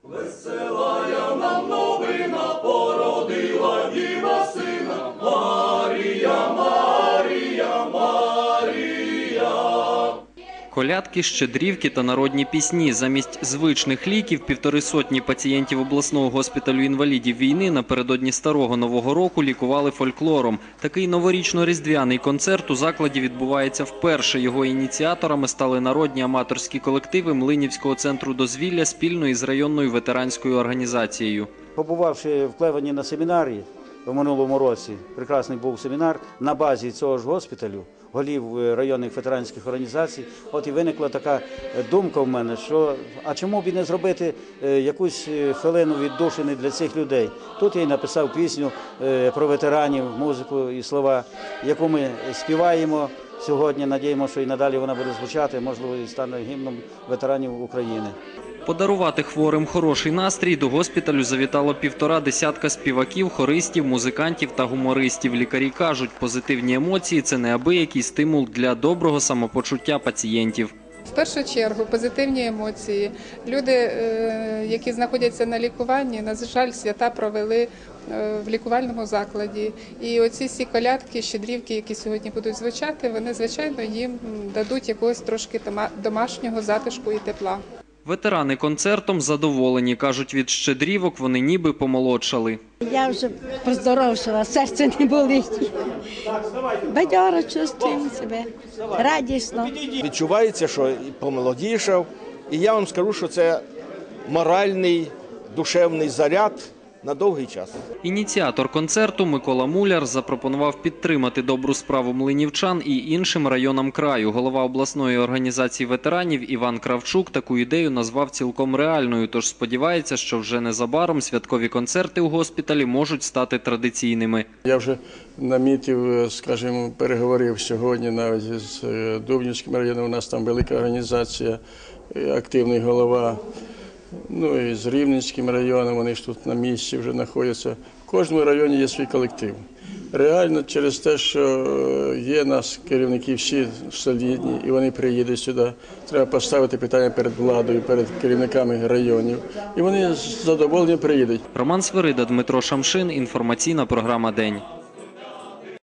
Веселая нам новина, породила діва сина, Марія, Марія, Марія. Колядки, щедрівки та народні пісні. Замість звичних ліків 150 пацієнтів обласного госпіталю інвалідів війни напередодні Старого Нового року лікували фольклором. Такий новорічно-різдвяний концерт у закладі відбувається вперше. Його ініціаторами стали народні аматорські колективи Млинівського центру дозвілля спільно із районною ветеранською організацією. Побувавши в Клевані на семінарі в минулому році, прекрасний був семінар на базі цього ж госпіталю, голів районних ветеранських організацій, от і виникла така думка в мене, що а чому б і не зробити якусь хвилину віддушини для цих людей. Тут я й написав пісню про ветеранів, музику і слова, яку ми співаємо сьогодні. Надіємося, що і надалі вона буде звучати, можливо, і стане гімном ветеранів України. Подарувати хворим хороший настрій до госпіталю завітало 1,5 десятка співаків, хористів, музикантів та гумористів. Лікарі кажуть, позитивні емоції – це неабиякий стимул для доброго самопочуття пацієнтів. В першу чергу позитивні емоції. Люди, які знаходяться на лікуванні, на жаль, свята провели в лікувальному закладі. І оці всі колядки, щедрівки, які сьогодні будуть звучати, вони, звичайно, їм дадуть якогось трошки домашнього затишку і тепла. Ветерани концертом задоволені. Кажуть, від щедрівок вони ніби помолодшали. Я вже поздоровшала, серце не болить. Бадьоро чувствуємо себе, радісно. Відчувається, що помолодішав. І я вам скажу, що це моральний, душевний заряд на довгий час. Ініціатор концерту Микола Муляр запропонував підтримати добру справу млинівчан і іншим районам краю. Голова обласної організації ветеранів Іван Кравчук таку ідею назвав цілком реальною, тож сподівається, що вже незабаром святкові концерти у госпіталі можуть стати традиційними. Я вже намітив, скажімо, переговорив сьогодні навіть з Дубнівським районом, у нас там велика організація, активний голова. Ну і з Рівненським районом, вони ж тут на місці вже знаходяться. В кожному районі є свій колектив. Реально через те, що є нас керівники всі солідні і вони приїдуть сюди, треба поставити питання перед владою, перед керівниками районів. І вони з задоволенням приїдуть. Роман Свирида, Дмитро Шамшин, інформаційна програма «День».